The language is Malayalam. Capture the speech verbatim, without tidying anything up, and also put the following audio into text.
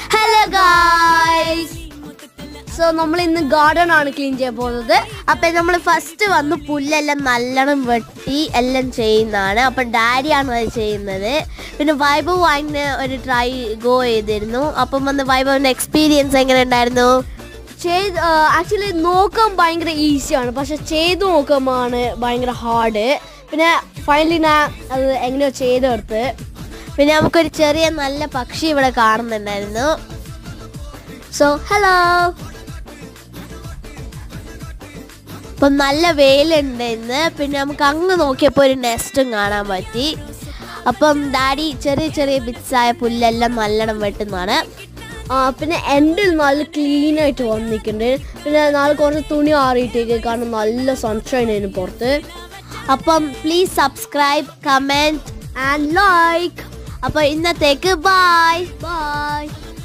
Hello guys. So നമ്മൾ ഇന്ന് ഗാർഡൻ ആണ് ക്ലീൻ ചെയ്യാൻ പോകുന്നത്. അപ്പോൾ നമ്മൾ ഫസ്റ്റ് വന്ന് പുല്ലെല്ലാം നല്ലോണം വെട്ടി എല്ലാം ചെയ്യുന്നതാണ്. അപ്പോൾ ഡാഡി ആണ് അത് ചെയ്യുന്നത്. പിന്നെ വൈഭവ് വാങ്ങിന് ഒരു ട്രൈ ഗോ ചെയ്തിരുന്നു. അപ്പം വന്ന് വൈഭവിന്റെ എക്സ്പീരിയൻസ് എങ്ങനെ ഉണ്ടായിരുന്നു? ചെയ്ത് ആക്ച്വലി നോക്കാൻ ഭയങ്കര ഈസിയാണ്, പക്ഷെ ചെയ്ത് നോക്കുമ്പോഴാണ് ഭയങ്കര ഹാർഡ്. പിന്നെ ഫൈനലി ഞാൻ അത് എങ്ങനെയോ ചെയ്തെടുത്ത്. പിന്നെ നമുക്കൊരു ചെറിയ നല്ല പക്ഷി ഇവിടെ കാണുന്നുണ്ടായിരുന്നു. So hello. അപ്പം നല്ല വെയിലുണ്ട് ഇന്ന്. പിന്നെ നമുക്ക് അങ്ങ് നോക്കിയപ്പോൾ ഒരു നെസ്റ്റും കാണാൻ പറ്റി. അപ്പം ഡാഡി ചെറിയ ചെറിയ ബിറ്റ്സായ പുല്ലെല്ലാം നല്ലോണം വെട്ടുന്നതാണ്. പിന്നെ എൻ്റെ നല്ല ക്ലീനായിട്ട് വന്നിട്ടുണ്ട്. പിന്നെ നാളെ കുറച്ച് തുണി ആറിയിട്ടേക്ക്, കാരണം നല്ല സൺഷൈൻ അതിന് പുറത്ത്. അപ്പം please subscribe, comment and like. അപ്പോൾ ഇന്നത്തേക്ക് ബൈ ബൈ.